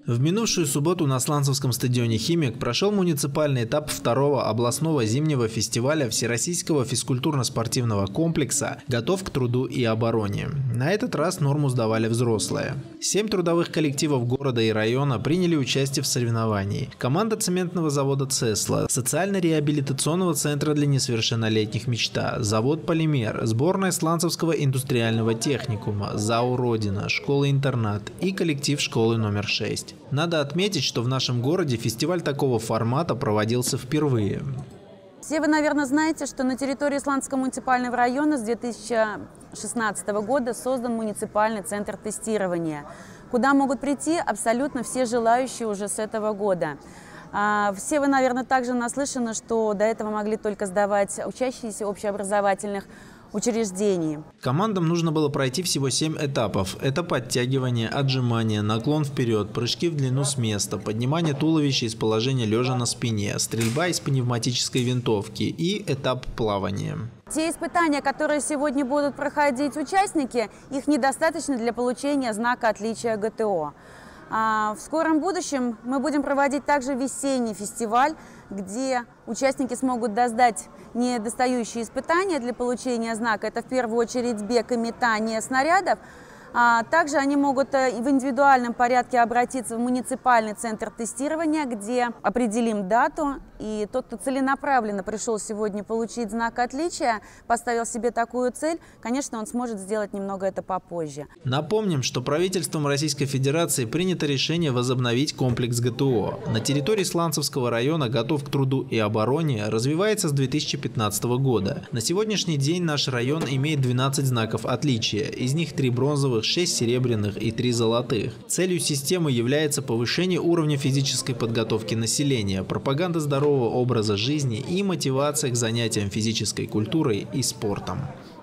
В минувшую субботу на Сланцевском стадионе «Химик» прошел муниципальный этап второго областного зимнего фестиваля Всероссийского физкультурно-спортивного комплекса «Готов к труду и обороне». На этот раз норму сдавали взрослые. 7 трудовых коллективов города и района приняли участие в соревновании. Команда цементного завода «Цесла», социально-реабилитационного центра для несовершеннолетних «Мечта», завод «Полимер», сборная Сланцевского индустриального техникума, ЗАО «Родина», школа-интернат и коллектив школы номер 6. Надо отметить, что в нашем городе фестиваль такого формата проводился впервые. Все вы, наверное, знаете, что на территории Сланцевского муниципального района с 2016 года создан муниципальный центр тестирования, куда могут прийти абсолютно все желающие уже с этого года. Все вы, наверное, также наслышаны, что до этого могли только сдавать учащиеся общеобразовательных учреждений. Командам нужно было пройти всего 7 этапов. Это подтягивание, отжимание, наклон вперед, прыжки в длину с места, поднимание туловища из положения лежа на спине, стрельба из пневматической винтовки и этап плавания. Те испытания, которые сегодня будут проходить участники, их недостаточно для получения знака отличия ГТО. В скором будущем мы будем проводить также весенний фестиваль, где участники смогут сдать недостающие испытания для получения знака. Это в первую очередь бег и метание снарядов. Также они могут в индивидуальном порядке обратиться в муниципальный центр тестирования, где определим дату. И тот, кто целенаправленно пришел сегодня получить знак отличия, поставил себе такую цель, конечно, он сможет сделать немного это попозже. Напомним, что правительством Российской Федерации принято решение возобновить комплекс ГТО. На территории Сланцевского района «Готов к труду и обороне» развивается с 2015 года. На сегодняшний день наш район имеет 12 знаков отличия, из них 3 бронзовых, 6 серебряных и 3 золотых. Целью системы является повышение уровня физической подготовки населения, пропаганда здорового образа жизни и мотивация к занятиям физической культурой и спортом.